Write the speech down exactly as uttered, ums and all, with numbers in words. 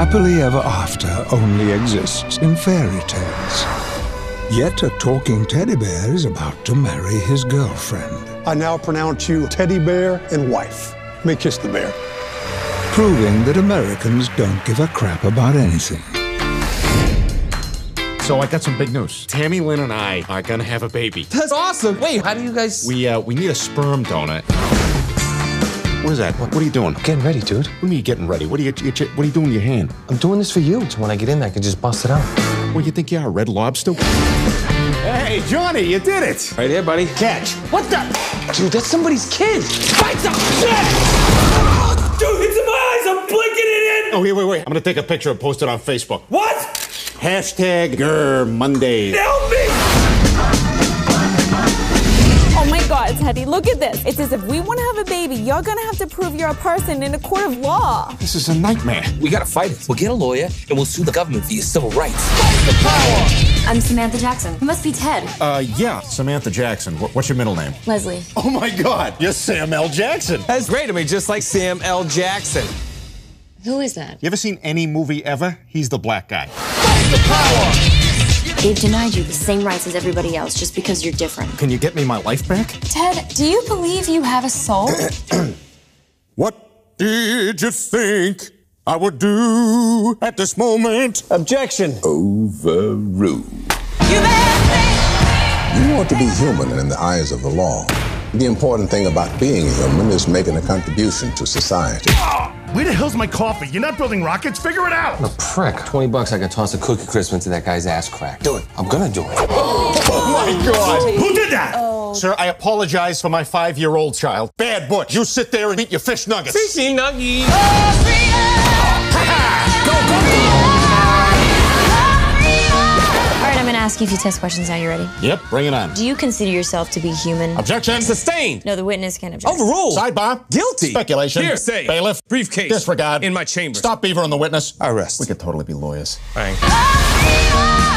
happily ever after only exists in fairy tales. Yet a talking teddy bear is about to marry his girlfriend. I now pronounce you teddy bear and wife. May kiss the bear. Proving that Americans don't give a crap about anything. So I got some big news. Tammy Lynn and I are gonna have a baby. That's awesome. Wait, how do you guys... We, uh, we need a sperm donor. What is that? What, what are you doing? Getting ready, dude. What are you getting ready? What are you, you, what are you doing with your hand? I'm doing this for you, so when I get in there, I can just bust it out. What, you think you are, a red lobster? Hey, Johnny, you did it! Right here, buddy. Catch. What the? Dude, that's somebody's kid. Fight some shit! Dude, it's in my eyes! I'm blinking it in! Oh, wait, wait, wait. I'm gonna take a picture and post it on Facebook. What? Hashtag Grr Mondays. Help me! Oh my God, Teddy, look at this. It says if we want to have a baby, you're gonna have to prove you're a person in a court of law. This is a nightmare. We gotta fight it. We'll get a lawyer, and we'll sue the government for your civil rights. Fight the power! I'm Samantha Jackson. You must be Ted. Uh, yeah, Samantha Jackson. What, what's your middle name? Leslie. Oh my God, you're Sam L. Jackson. That's great. I mean, just like Sam L. Jackson. Who is that? You ever seen any movie ever? He's the black guy. Fight the power! They've denied you the same rights as everybody else just because you're different. Can you get me my life back? Ted, do you believe you have a soul? What did you think I would do at this moment? Objection. Overruled. You You want to be human in the eyes of the law. The important thing about being human is making a contribution to society. Where the hell's my coffee? You're not building rockets? Figure it out! A prick. twenty bucks, I can toss a cookie crisp into that guy's ass crack. Do it. I'm gonna do it. Oh my God! Who did that? Oh. Sir, I apologize for my five-year-old child. Bad Butch, you sit there and eat your fish nuggets. Fishy nuggies. All right, I'm gonna ask you a few test questions now. You ready? Yep, bring it on. Do you consider yourself to be human? Objection. Sustained. No, the witness can object. Overruled. Sidebar. Guilty. Speculation. Hearsay. Bailiff. Briefcase. Disregard. In my chambers. Stop beaver on the witness. Arrest. We could totally be lawyers. Bang.